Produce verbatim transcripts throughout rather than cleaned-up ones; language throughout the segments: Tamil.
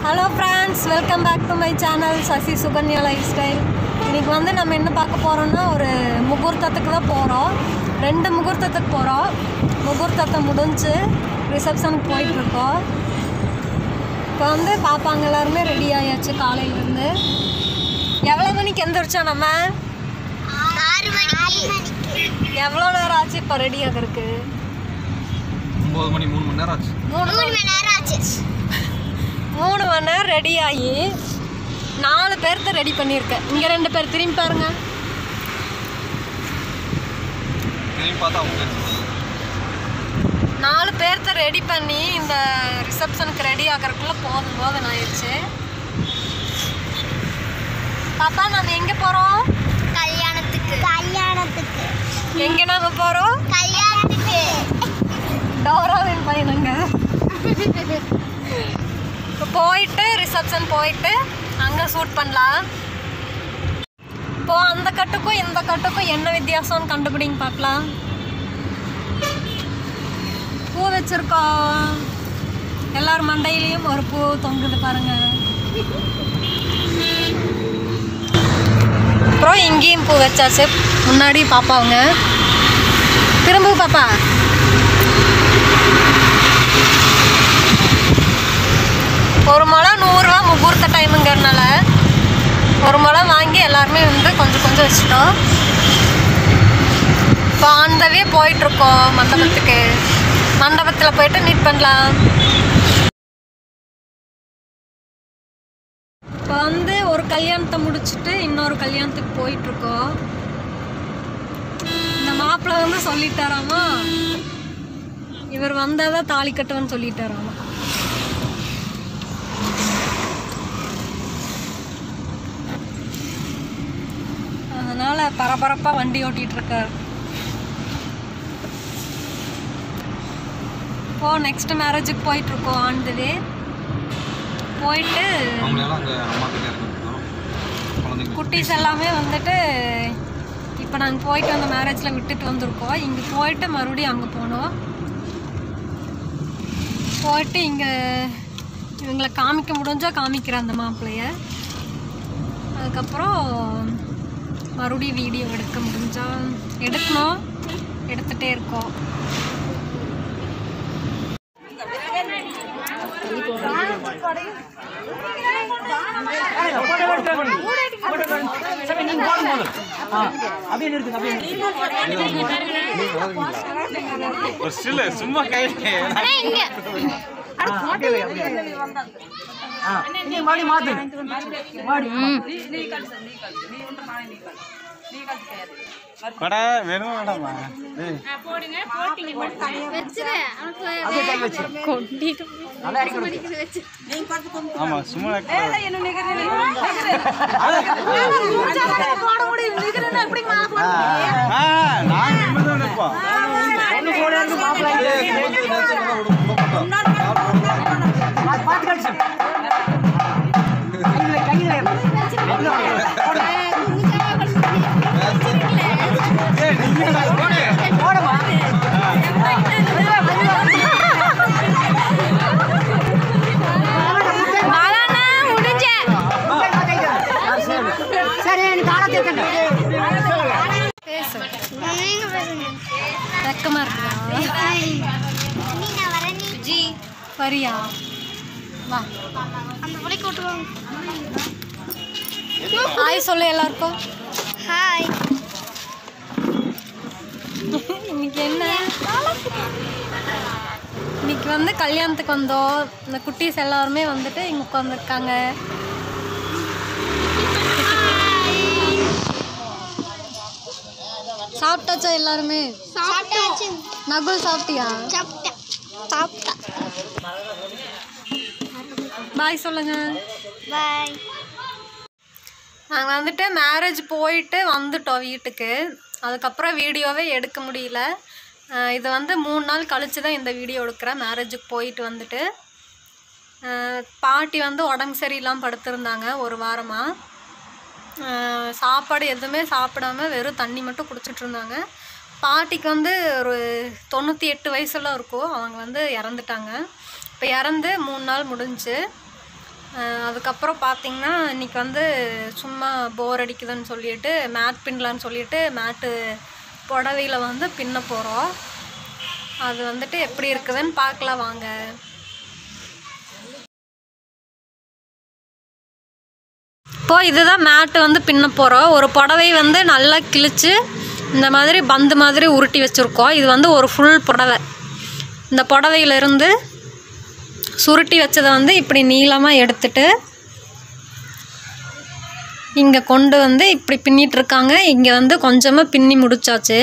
Hello friends, welcome back to my channel Sasi Sukanya lifestyle. இன்றைக்கி வந்து நம்ம என்ன பார்க்க போகிறோம்னா, ஒரு முகூர்த்தத்துக்கு தான் போகிறோம். ரெண்டு முகூர்த்தத்துக்கு போகிறோம். முகூர்த்தத்தை முடிஞ்சு ரிசப்ஷனுக்கு போயிட்டுருக்கோம். இப்போ வந்து பாப்பாங்க எல்லாருமே ரெடி ஆயாச்சு காலையிலேருந்து. எவ்வளோ மணிக்கு எந்திரிச்சோம் நம்ம? எவ்வளோ நேரம் ஆச்சு இப்போ ரெடி ஆகிறதுக்கு? ஒன்பது மணி மூணு மணி நேரம் ஆச்சு. மூணு மணி நேரம் ஆச்சு. மூணு மணி நேரம் ரெடி ஆகி நாலு பேர்த்த ரெடி பண்ணியிருக்கேன். இங்கே ரெண்டு பேர் திரும்பி பாருங்க. திரும்பி பார்த்தா அவங்க நாலு பேர்த்த ரெடி பண்ணி இந்த ரிசப்ஷனுக்கு ரெடி ஆகிறதுக்குள்ள போதும் போதும் ஆயிடுச்சு. பாப்பா, நம்ம எங்கே போகிறோம்? கல்யாணத்துக்கு. கல்யாணத்துக்கு எங்கே நாங்கள் போகிறோம்? கல்யாணத்துக்கு. டோராவின் பையனுங்க. இப்போ போயிட்டு ரிசப்ஷன் போயிட்டு அங்கே ஷூட் பண்ணலாம். இப்போ அந்த கட்டுக்கும் இந்த கட்டுக்கும் என்ன வித்தியாசம்னு கண்டுபிடிங்க பார்க்கலாம். பூ வச்சுருக்கோம். எல்லார் மண்டையிலையும் ஒரு பூ தொங்குது பாருங்க. அப்புறம் இங்கேயும் பூ வச்சாச்சு. முன்னாடி பாப்பாவுங்க. திரும்ப பாப்பா. ஒரு முளம் நூறுரூவா முகூர்த்த டைமுங்கிறதுனால ஒரு முளம் வாங்கி எல்லாருமே வந்து கொஞ்சம் கொஞ்சம் வச்சுட்டோம். இப்போ ஆண்டவே போயிட்டுருக்கோம் மண்டபத்துக்கு. மண்டபத்தில் போயிட்டு மீட் பண்ணலாம். இப்போ வந்து ஒரு கல்யாணத்தை முடிச்சுட்டு இன்னொரு கல்யாணத்துக்கு போயிட்டுருக்கோம். இந்த மாப்பிள்ளை வந்து சொல்லிட்டாராமா, இவர் வந்தால் தான் தாலி கட்டுவேன்னு சொல்லிட்டாராமா. அதனால பரபரப்பாக வண்டி ஓட்டிகிட்டு இருக்கார். இப்போ நெக்ஸ்ட் மேரேஜுக்கு போயிட்டுருக்கோம். ஆண்டுவே போயிட்டு குட்டீஸ் எல்லாமே வந்துட்டு இப்போ நாங்கள் போயிட்டு அந்த மேரேஜில் விட்டுட்டு வந்திருக்கோம். இங்கே போயிட்டு மறுபடியும் அங்கே போனோம். போயிட்டு இங்கே இவங்களை காமிக்க முடிஞ்சால் காமிக்கிறேன் அந்த மாப்பிள்ளைய. அதுக்கப்புறம் மறுபடியும் வீடியோ எடுக்க முடிஞ்சால் எடுக்கணும். எடுத்துகிட்டே இருக்கோம். சும்மா கை படா வேணும் வேண்டாமா? ஆமா சும்மா வெக்கமா இருக்கா? வரியா? வா. ஹாய் சொல்லு எல்லாருக்கும். ஹாய். இன்னைக்கு என்ன? இன்னைக்கு வந்து கல்யாணத்துக்கு வந்தோம். இந்த குட்டீஸ் எல்லாருமே வந்துட்டு இங்கே உட்காந்துருக்காங்க. சாப்பிட்டாச்சா எல்லாருமே? சாப்பிட்டாச்சு. நகுல் சாப்பிட்டியா? சாப்பிட்டேன். சாப்பிட்டா. பாய் சொல்லுங்க. பாய். நாங்கள் வந்துட்டு மேரேஜ் போயிட்டு வந்துட்டோம் வீட்டுக்கு. அதுக்கப்புறம் வீடியோவே எடுக்க முடியல. இது வந்து மூணு நாள் கழித்து தான் இந்த வீடியோ எடுக்கிறேன். மேரேஜுக்கு போயிட்டு வந்துட்டு பாட்டி வந்து உடம்பு சரியில்லாமல் படுத்திருந்தாங்க ஒரு வாரமாக. சாப்பாடு எதுவுமே சாப்பிடாம வெறும் தண்ணி மட்டும் குடிச்சிட்டு இருந்தாங்க. பாட்டிக்கு வந்து ஒரு தொண்ணூற்றி எட்டு வயசுலாம் இருக்கும். அவங்க வந்து இறந்துட்டாங்க. இப்போ இறந்து மூணு நாள் முடிஞ்சு. அதுக்கப்புறம் பார்த்திங்கன்னா இன்றைக்கி வந்து சும்மா போர் அடிக்குதுன்னு சொல்லிட்டு மேட் பின்னலான்னு சொல்லிட்டு மேட்டு புடவையில் வந்து பின்ன போகிறோம். அது வந்துட்டு எப்படி இருக்குதுன்னு பார்க்கலாம் வாங்க. இப்போ இதுதான் மேட்டு வந்து பின்ன போகிறோம். ஒரு புடவை வந்து நல்லா கிழிச்சு இந்த மாதிரி பந்து மாதிரி உருட்டி வச்சுருக்கோம். இது வந்து ஒரு ஃபுல் புடவை. இந்த புடவையிலேருந்து சுருட்டி வச்சதை வந்து இப்படி நீளமாக எடுத்துட்டு இங்கே கொண்டு வந்து இப்படி பின்னிகிட்ருக்காங்க. இங்கே வந்து கொஞ்சமாக பின்னி முடிச்சாச்சு.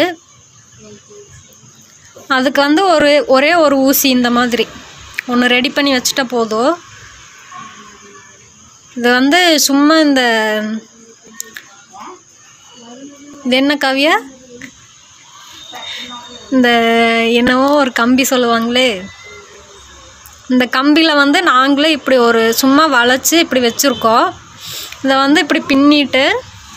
அதுக்கு வந்து ஒரு ஒரே ஒரு ஊசி இந்த மாதிரி ஒன்று ரெடி பண்ணி வச்சுட்டா போதும். இது வந்து சும்மா இந்த இது என்ன கவியா இந்த என்னவோ ஒரு கம்பி சொல்லுவாங்களே, இந்த கம்பியில் வந்து நாங்களே இப்படி ஒரு சும்மா வளைச்சி இப்படி வச்சுருக்கோம். இதை வந்து இப்படி பின்னிட்டு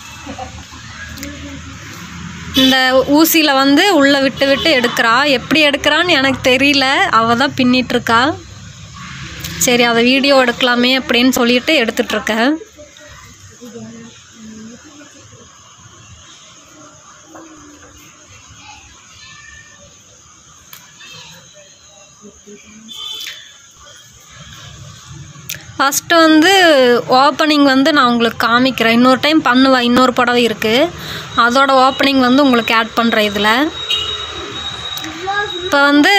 இந்த ஊசியில் வந்து உள்ளே விட்டு விட்டு எடுக்கிறா. எப்படி எடுக்கிறான்னு எனக்கு தெரியல, அவள் தான் பின்னிகிட்ருக்கா. சரி அதை வீடியோ எடுக்கலாமே அப்படின்னு சொல்லிட்டு எடுத்துட்ருக்கேன். ஃபஸ்ட்டு வந்து ஓப்பனிங் வந்து நான் உங்களுக்கு காமிக்கிறேன். இன்னொரு டைம் பண்ணுவேன். இன்னொரு புடவை இருக்குது, அதோட ஓப்பனிங் வந்து உங்களுக்கு ஆட் பண்ணுறேன் இதில். இப்போ வந்து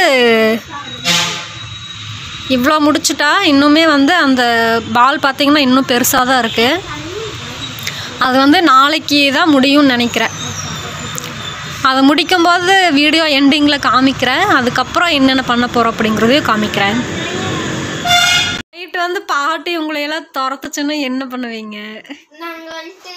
இவ்வளோ முடிச்சுட்டா இன்னுமே வந்து அந்த பால் பார்த்திங்கன்னா இன்னும் பெருசாக தான் இருக்குது. அது வந்து நாளைக்கு தான் முடியும்னு நினைக்கிறேன். அதை முடிக்கும்போது வீடியோ எண்டிங்கில் காமிக்கிறேன். அதுக்கப்புறம் என்னென்ன பண்ண போகிறோம் அப்படிங்கிறதையும் காமிக்கிறேன். நைட்டு வந்து பாட்டி உங்களையெல்லாம் துரத்துச்சுன்னா என்ன பண்ணுவீங்க? நாங்கள் வந்துட்டு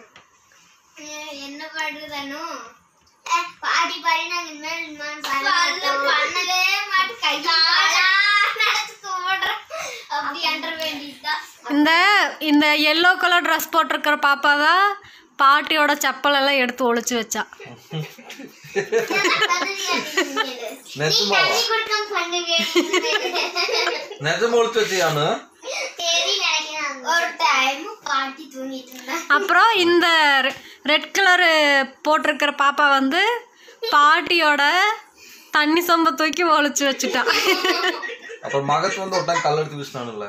என்ன பண்ணுறதானோ பாடி பாடி நாங்கள் இனிமேல் பண்ணவே மாட்டோம். கை நடத்து கும்பிடுறோம் அப்படி அன்ற வேண்டியதுதான். இந்த இந்த எல்லோ கலர் ட்ரெஸ் போட்டிருக்கிற பாப்பா தான் பாட்டியோட செப்பல் எல்லாம் எடுத்து ஒளிச்சு வச்சா. அப்புறம் இந்த ரெட் கலரு போட்டிருக்கிற பாப்பா வந்து பாட்டியோட தண்ணி சொம்ப தூக்கி ஒளிச்சு வச்சுட்டா. அப்புறம் மகத்து வந்து ஒருத்தன் கல் எடுத்து வீசினானுல.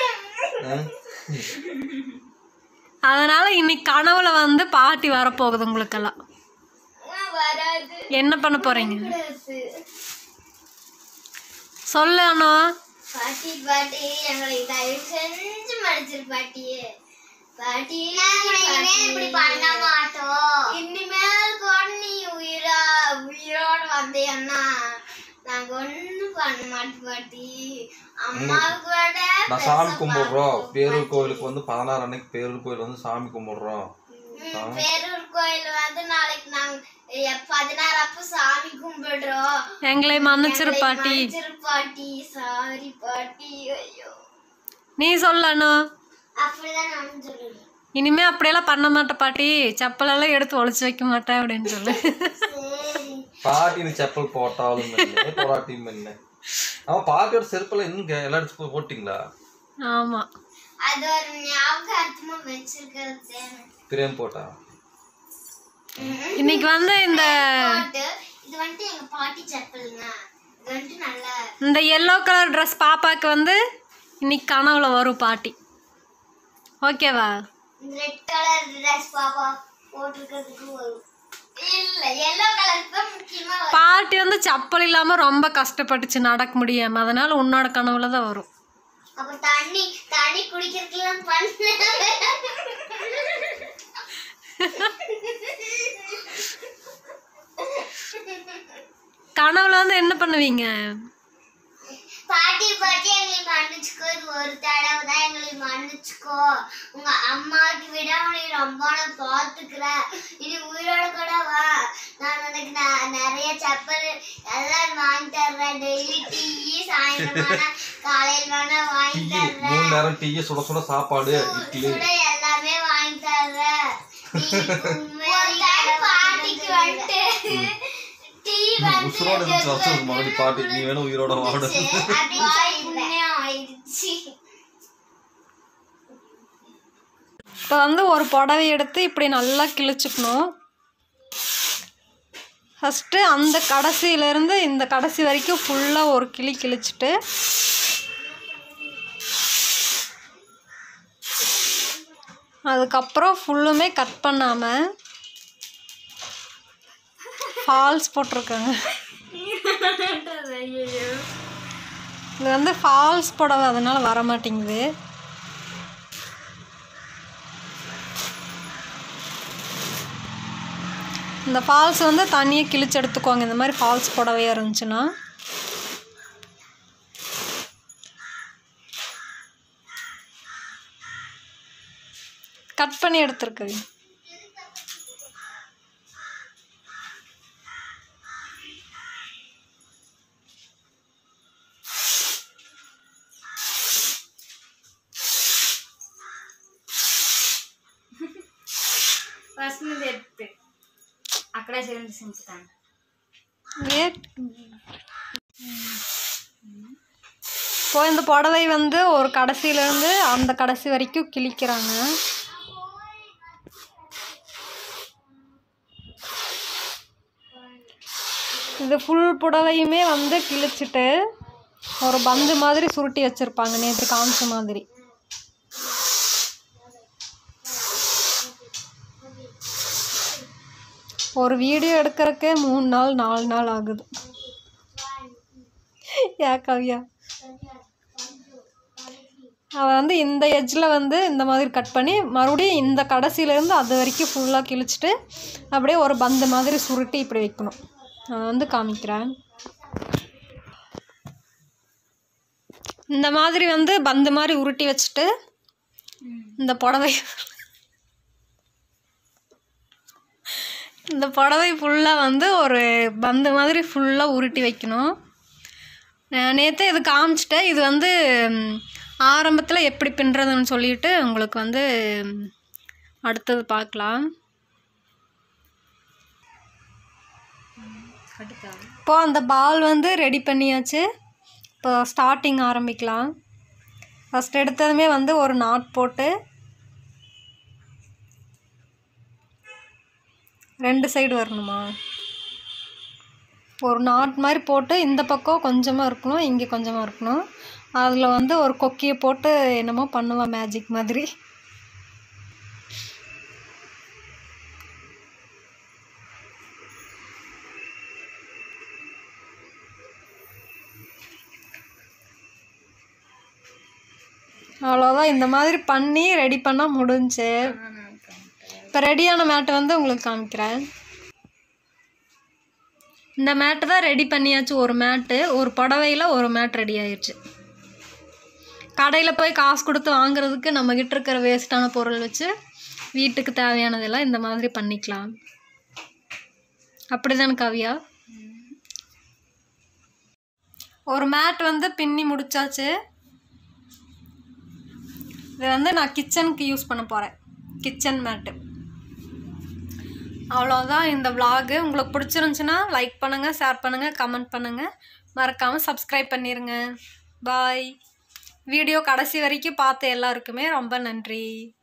அதனால இன்னைக்கு கனவுல வந்து பாட்டி வரப்போகுது. உங்களுக்கெல்லாம் என்ன பண்ண போறீங்க சொல்லு அண்ணா. பாட்டி பாட்டி எங்களை தயவு செஞ்சு மன்னிச்சிரு பாட்டியே. பாட்டி இப்படி பண்ண மாட்டோம். இனிமேல் கொண்டு நீ உயிரா உயிரோடு வந்தேன்னா நாங்க ஒண்ணும் பண்ண மாட்டோம் பாட்டி. அம்மாவுக்கு விட நான் சாமி கும்பிடுறோம். பேரூர் கோயிலுக்கு வந்து பதினாறு அன்னைக்கு பேரூர் கோயில் வந்து சாமி கும்பிடுறோம். பேரூர் கோயில் வந்து நாளைக்கு நாங்க பதினாறு அப்ப சாமி கும்பிடுறோம். எங்களை மன்னிச்சிரு பாட்டி. பாட்டி சாரி பாட்டி. ஐயோ நீ சொல்லு. அப்படிதான் நான் சொல்லுவேன். இனிமே அப்படியெல்லாம் பண்ண மாட்டேன் பாட்டி, செப்பலெல்லாம் எடுத்து ஒளிச்சு வைக்க மாட்டேன் அப்படின்னு சொல்லு. பாட்டி நீ செப்பல் போட்டாலும் இல்லை போராட்டியும் இல்லை. அவன் பாட்டியோட செருப்பெல்லாம் இன்னும் எல்லாம் எடுத்து போட்டிங்களா? ஆமா, அது ஒரு ஞாபகார்த்தமா வச்சிருக்கிறது. பிரேம் போட்டா இன்னைக்கு வந்து இந்த இது வந்து எங்க பாட்டி செப்பலுங்க. இது வந்து நல்ல இந்த எல்லோ கலர் ட்ரெஸ் பாப்பாக்கு வந்து இன்னைக்கு கனவுல வரும் பாட்டி. ஓகேவா? ரெட் கலர் ட்ரெஸ் பாப்பா போட்டுக்கிறதுக்கு வரும். இல்ல எல்லோ கலர் தான் முக்கியமா. பாட்டி வந்து செப்பல் இல்லாம ரொம்ப கஷ்டப்பட்டுச்சு நடக்க முடியாம, அதனால உன்னோட கனவுல தான் வரும். அப்ப தண்ணி தண்ணி குடிக்கிறதுலாம் பண்ண கனவுல வந்து என்ன பண்ணுவீங்க? பாட்டி பாட்டி எங்களை மன்னிச்சுக்கோ, இது ஒரு தடவை தான் எங்களை மன்னிச்சுக்கோ. உங்க அம்மாவுக்கு விட உன்னை ரொம்ப நான் பார்த்துக்கிறேன். இது உயிரோட கூட வா, நான் உனக்கு நான் நிறைய செப்பல் எல்லாம் வாங்கி தர்றேன். டெய்லி டீ சாயந்தரமான காலையில் வேணா வாங்கி தர்றேன். மூணு நேரம் டீ சுட சுட சாப்பாடு சுட எல்லாமே வாங்கி தர்றேன். பாட்டிக்கு வந்துட்டு உசுரோட மறுபடி பாட்டி நீ வேணும் உயிரோட வாடு. இப்போ வந்து ஒரு புடவை எடுத்து இப்படி நல்லா கிழிச்சுக்கணும். ஃபஸ்ட்டு அந்த கடைசியிலேருந்து இந்த கடைசி வரைக்கும் ஃபுல்லாக ஒரு கிளி கிழிச்சிட்டு அதுக்கப்புறம் ஃபுல்லுமே கட் பண்ணாமல் ஃபால்ஸ் போட்டிருக்காங்க. இது வந்து ஃபால்ஸ் புடவை, அதனால் வர மாட்டேங்குது. இந்த ஃபால்ஸ் வந்து தனியாக கிழிச்சு எடுத்துக்குவாங்க இந்த மாதிரி ஃபால்ஸ் புடவையாக இருந்துச்சுன்னா. கட் பண்ணி எடுத்துருக்கு. అక్కడే చేయించుతాను. இப்போ இந்த புடவை வந்து ஒரு கடைசியிலேருந்து அந்த கடைசி வரைக்கும் கிழிக்கிறாங்க. இது ஃபுல் புடவையுமே வந்து கிழிச்சிட்டு ஒரு பந்து மாதிரி சுருட்டி வச்சுருப்பாங்க, நேற்று காமிச்ச மாதிரி. ஒரு வீடியோ எடுக்கிறதுக்கே மூணு நாள் நாலு நாள் ஆகுது. ஏ கவ்யா, அவள் வந்து இந்த எட்ஜில் வந்து இந்த மாதிரி கட் பண்ணி மறுபடியும் இந்த கடைசியிலேருந்து அது வரைக்கும் ஃபுல்லாக கிழிச்சிட்டு அப்படியே ஒரு பந்து மாதிரி சுருட்டி இப்படி வைக்கணும். அதை வந்து காமிக்கிறேன். இந்த மாதிரி வந்து பந்து மாதிரி உருட்டி வச்சுட்டு இந்த புடவை இந்த புடவை ஃபுல்லாக வந்து ஒரு பந்து மாதிரி ஃபுல்லாக உருட்டி வைக்கணும். நேற்று இது காமிச்சிட்டேன். இது வந்து ஆரம்பத்தில் எப்படி பின்னுறதுன்னு சொல்லிட்டு உங்களுக்கு வந்து அடுத்தது பார்க்கலாம். இப்போது அந்த பால் வந்து ரெடி பண்ணியாச்சு. இப்போ ஸ்டார்டிங் ஆரம்பிக்கலாம். ஃபஸ்ட் எடுத்ததுமே வந்து ஒரு நாட் போட்டு ரெண்டு சைடு வரணுமா, ஒரு நாட் மாதிரி போட்டு இந்த பக்கம் கொஞ்சமாக இருக்கணும், இங்கே கொஞ்சமாக இருக்கணும். அதில் வந்து ஒரு கொக்கியை போட்டு என்னமோ பண்ணுவான் மேஜிக் மாதிரி. அவ்வளோதான். இந்த மாதிரி பண்ணி ரெடி பண்ணால் முடிஞ்சு. இப்போ ரெடியான மேட்டை வந்து உங்களுக்கு காமிக்கிறேன். இந்த மேட்டை தான் ரெடி பண்ணியாச்சு. ஒரு மேட்டு, ஒரு புடவையில் ஒரு மேட் ரெடி ஆயிடுச்சு. கடையில் போய் காசு கொடுத்து வாங்குறதுக்கு நம்மக்கிட்ட இருக்கிற வேஸ்ட்டான பொருள் வச்சு வீட்டுக்கு தேவையானதெல்லாம் இந்த மாதிரி பண்ணிக்கலாம். அப்படிதானே கவ்யா? ஒரு மேட் வந்து பின்னி முடிச்சாச்சு. இது வந்து நான் கிச்சனுக்கு யூஸ் பண்ண போகிறேன், கிச்சன் மேட்டு. அவ்வளோதான் இந்த vlog. உங்களுக்கு பிடிச்சிருந்துச்சுன்னா லைக் பண்ணுங்கள், ஷேர் பண்ணுங்கள், கமெண்ட் பண்ணுங்கள், மறக்காமல் சப்ஸ்கிரைப் பண்ணிடுங்க. பாய். வீடியோ கடைசி வரைக்கும் பார்த்த எல்லாருக்குமே ரொம்ப நன்றி.